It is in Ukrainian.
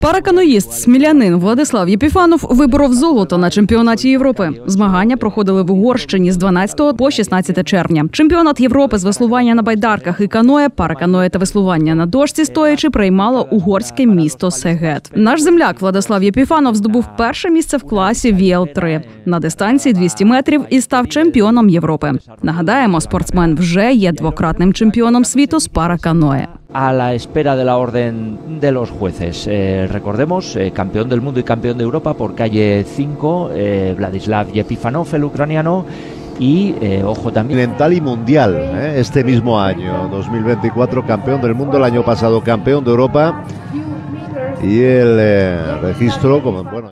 Параканоїст, смілянин Владислав Єпіфанов виборов золото на чемпіонаті Європи. Змагання проходили в Угорщині з 12 по 16 червня. Чемпіонат Європи з веслування на байдарках і каное, параканое та веслування на дошці стоячи приймало угорське місто Сегет. Наш земляк Владислав Єпіфанов здобув перше місце в класі ВЛ-3 на дистанції 200 метрів і став чемпіоном Європи. Нагадаємо, спортсмен вже є двократним чемпіоном світу з параканое. A la espera de la orden de los jueces. Recordemos, campeón del mundo y campeón de Europa por calle 5, Vladislav Yepifanov, el ucraniano, y ojo también. Continental y mundial, este mismo año, 2024, campeón del mundo, el año pasado campeón de Europa, y el registro como bueno.